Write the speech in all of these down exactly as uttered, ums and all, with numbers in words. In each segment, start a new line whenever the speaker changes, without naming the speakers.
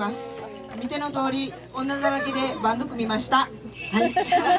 ます。見ての通り女だらけでバンド組みました。はい。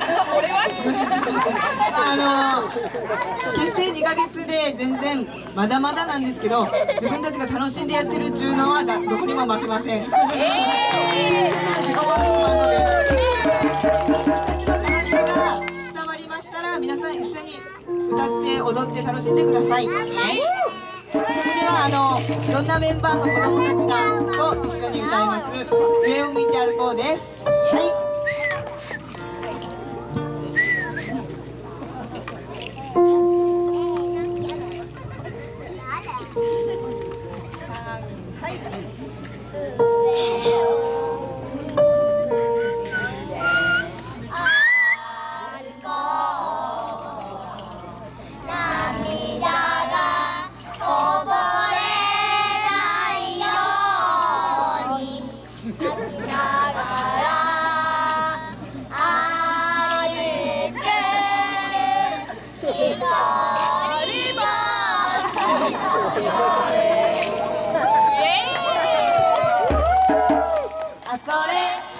あの結成にかげつで全然まだまだなんですけど、自分たちが楽しんでやってるっちゅうのはだどこにも負けません。えー、自己満足バンドです。私たちの楽しさが伝わりましたら、皆さん一緒に歌って踊って楽しんでください。はい。それではあのどんなメンバーの子供たちがと一緒に歌います「上を向いて歩こう」です。はい。あ、それ